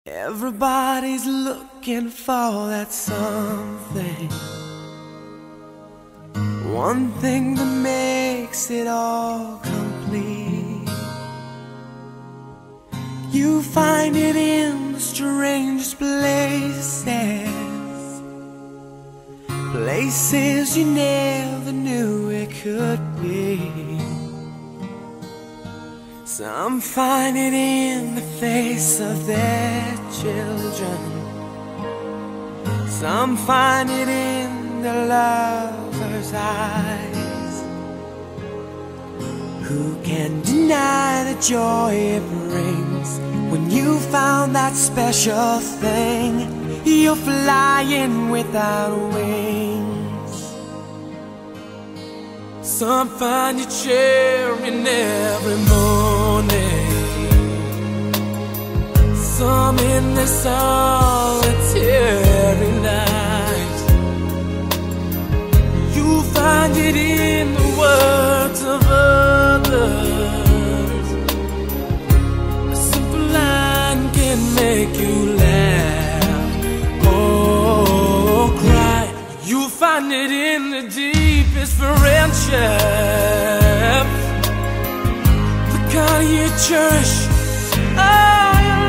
Everybody's looking for that something, one thing that makes it all complete. You find it in the strangest places, places you never knew it could be. Some find it in the face of their children, some find it in the lover's eyes. Who can deny the joy it brings when you found that special thing? You're flying without wings. Some find you cheering every morning, some in their solitary night. You find it in the words of others. A simple line can make you laugh or cry. You find it in the deepest friendship, the kind you cherish all your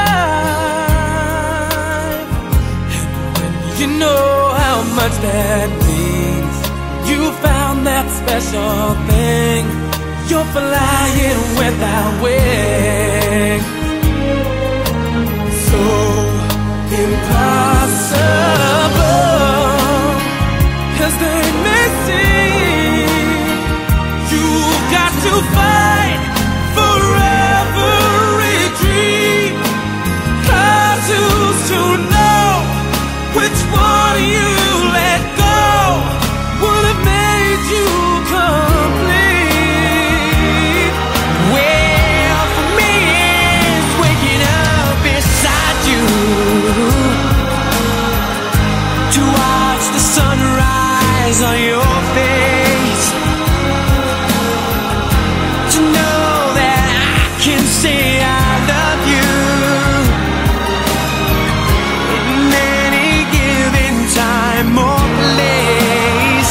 life. And when you know how much that means, you found that special thing. You're flying without wings. So impossible as they may seem, you've got to fight for every dream. 'Cause who's to know which one you let go would have made you complete? Well, for me it's waking up beside you to watch the sunrise on your face, to know that I can say I love you in any given time or place.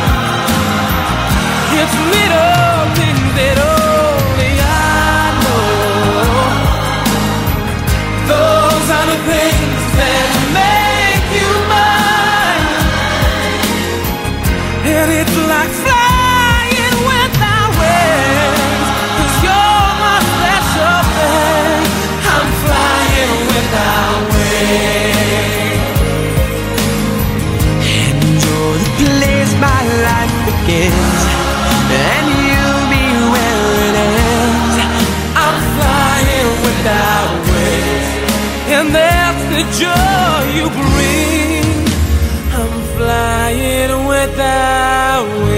It's little things that only I know. Those are the things that make you mine. And it's like flying without wings, 'cause you're my special thing. I'm flying without wings. And you're the place my life begins, and you'll be where it ends. I'm flying without wings, and that's the joy you bring. I'm flying without wings.